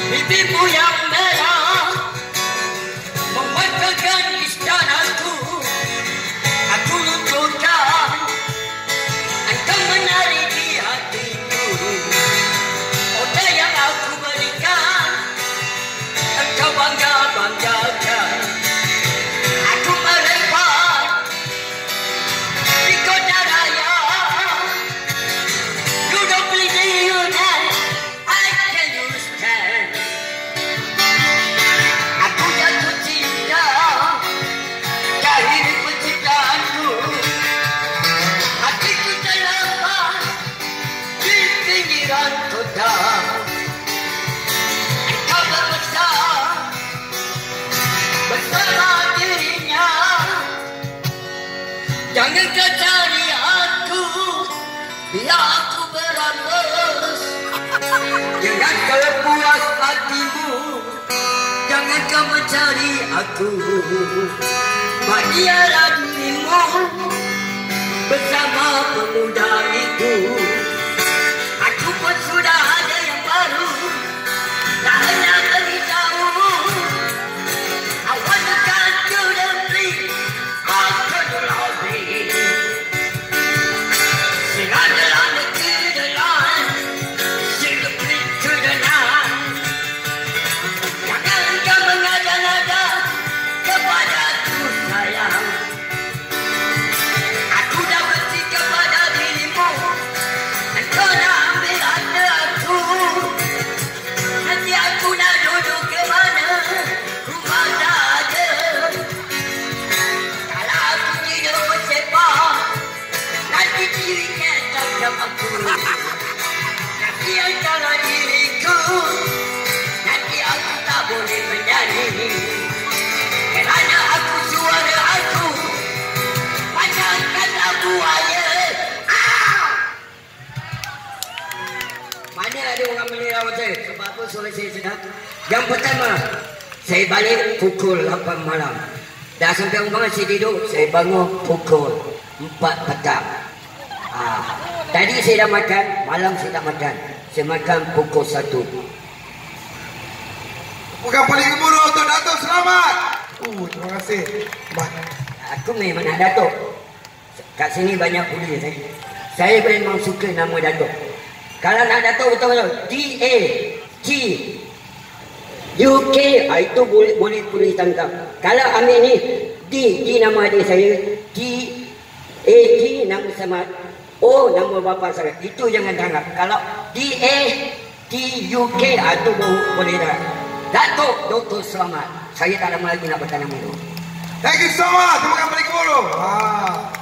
bibirmu yang merah membanggakan istanaku. Aku lunturkan engkau menari di hatiku. Oda yang aku berikan engkau bangga-banggakan. Aku merempat di kota raya. You don't believe that I can understand. Aku jatuh cinta dari penciptaanku. Hatiku terlepas di pinggiran kota. Engkau berbesar bersama dirinya. Jangan kau cari aku, biar aku berambus. Jangan kau puas hatimu, jangan kau mencari aku. Bahagialah dirimu bersama pemuda itu. Aku pun sudah ada yang baru, tak hanya beritahu. I want to come to the place, how could you love me? Sing on the line to the line, sing the beat to the night. Jangan kau mengada-ngada kepadaku sayang. Aku dah benci kepada dirimu, engkau dah ambil hati aku. Nanti aku nak duduk ke mana, rumah dah ada. Kalau aku tidur bersepak, nanti dirinya tangkap aku. Nanti antara diriku, nanti aku tak boleh menyanyi. Kerana aku suara aku, macam kata buaya. Mana ada orang menyerang saya? Sebab apa suara saya sedap? Yang pertama, saya balik pukul 8 malam. Dah sampai rumah saya tidur, saya bangun pukul 4 petang. Tadi saya dah makan, malam saya tak makan. Saya makan pukul 1. Bukan paling gemuruh untuk Datuk Selamat. Terima kasih. Aku memang nak Datuk. Kat sini banyak polis. Saya memang suka nama Datuk. Kalau nak Datuk betul-betul DAT-UK, itu boleh polis tangkap. Kalau ambil ni D nama adik saya, DAT nama Samad, O nama bapa saya, itu jangan tangkap. Kalau DATUK, itu boleh dah. Datuk Dr. Selamat. Saya tak lama lagi nak bertanam itu. Thank you so much. Terima kasih paling gemuruh.